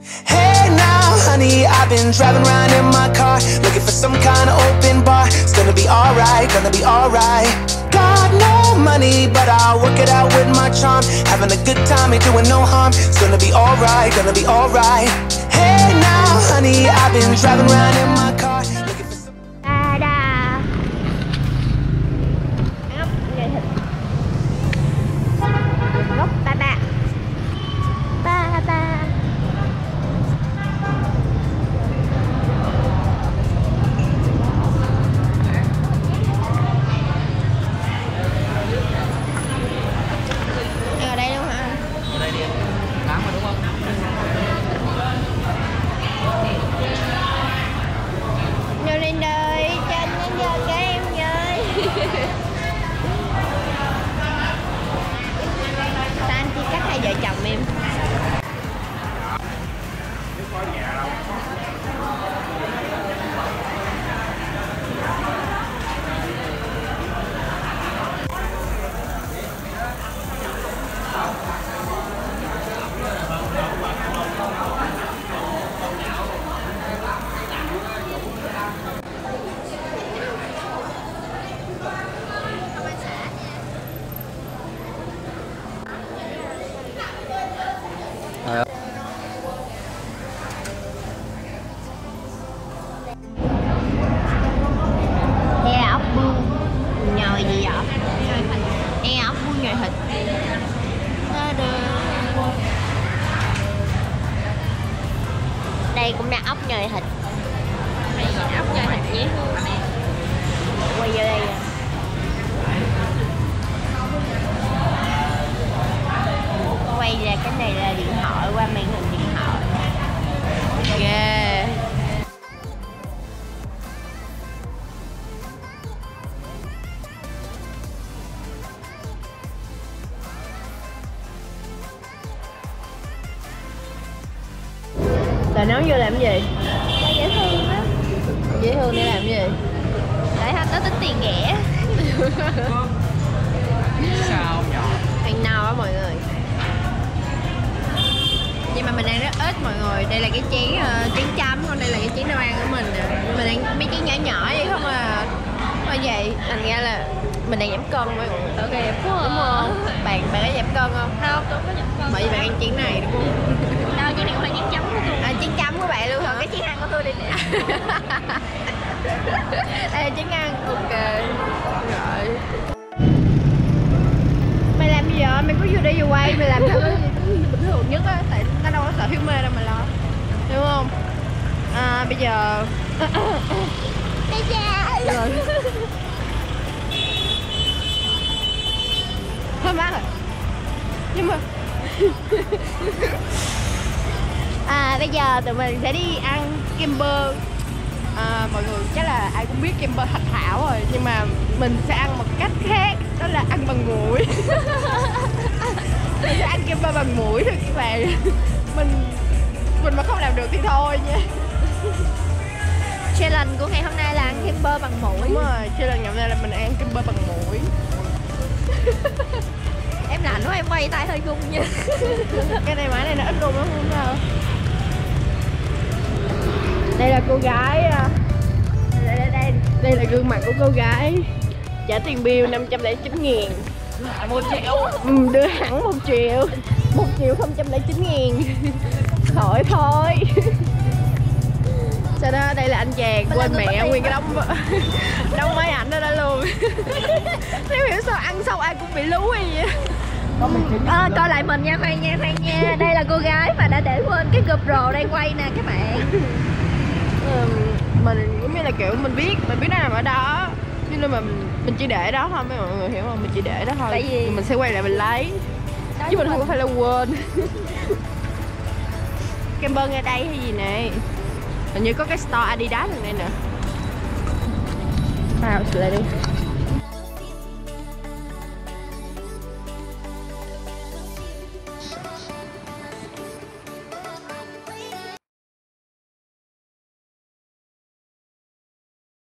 Hey now, honey, I've been driving around in my car, looking for some kind of open bar. It's gonna be alright, gonna be alright. Got no money, but I'll work it out with my charm. Having a good time, ain't doing no harm. It's gonna be alright, gonna be alright. Hey now, honey, I've been driving around in my car, looking for some... Gốc ba ba. Ba ba. Ở đây luôn hả? Ở đây đi. Nắng mà đúng không? Vô lên đời, chân đến giờ cái em ơi. Sao anh chỉ cắt hai vợ chồng em? Đây là ốc bươu nhồi gì vậy? Đây là ốc bươu nhồi thịt. Đây cũng là ốc nhồi thịt. Ốc nhồi thịt dễ thương. Quay vô đây nè. Quay ra cái này là điện thoại, qua màn hình điện thoại. Yeah. Rồi nấu vô làm gì? Nó dễ thương á. Dễ thương để làm gì? Để nó tính tiền ghẻ. Sao nhỏ? Ăn no á mọi người. Nhưng mà mình ăn rất ít mọi người. Đây là cái chén chấm, còn đây là cái chén nấu ăn của mình nè. Mình ăn mấy chén nhỏ nhỏ vậy không à. Bởi vậy thành ra là mình đang giảm cân mọi người. Tội nghiệp quá à. Đúng không? Bạn có giảm cân không? Không, tôi không có giảm cân. Bởi vì bạn ăn chén này đúng không? Đâu, chén này cũng là chén chấm của tôi. À, chén chấm của bạn luôn hả? Cái chén ăn của tôi đi nè. Đây là chén ăn, ok. Rồi. Mày làm gì vậy? Mày có vô đây vô quay, mày làm theo cái gì bình thường nhất á. Tại nó đâu có sợ thiếu mê đâu mà lo. Đúng không? À, bây giờ... Bây giờ... Rồi. Hơi mát rồi. Nhưng mà... bây giờ tụi mình sẽ đi ăn kem bơ. Mọi người chắc là ai cũng biết kem bơ Thạch Thảo rồi, nhưng mà mình sẽ ăn một cách khác, đó là ăn bằng muỗi. Mình sẽ ăn kem bơ bằng muỗi thôi các bạn. Mình mà không làm được thì thôi nha. Challenge của ngày hôm nay là ăn kem bơ bằng muỗi. Đúng rồi, challenge ngày hôm nay là mình ăn kem bơ bằng muỗi. Em lạnh quá, em quay tay hơi gung nha. Cái này máy này nó ít gung lắm không sao. Đây là cô gái. Đây là gương mặt của cô gái. Trả tiền bill 509.000. 1 triệu. Đưa hẳn 1 triệu. 1.009.000. Khỏi thôi. Sau đó đây là anh chàng, quên mẹ nguyên cái đống máy ảnh ở đó luôn. Nếu hiểu sao ăn xong ai cũng bị lú vậy. Coi lại mình nha, khoan nha. Đây là cô gái mà đã để quên cái GoPro đang quay nè các bạn. Mình giống như là kiểu mình biết nó nằm ở đó, nhưng mà mình chỉ để đó thôi, mấy mọi người hiểu không? Mình chỉ để đó thôi. Tại vì mình sẽ quay lại mình lấy đó, chứ mình không phải là quên. Kem bơ ngay đây hay gì nè, hình như có cái store Adidas ở đây nè. Vào lại đi.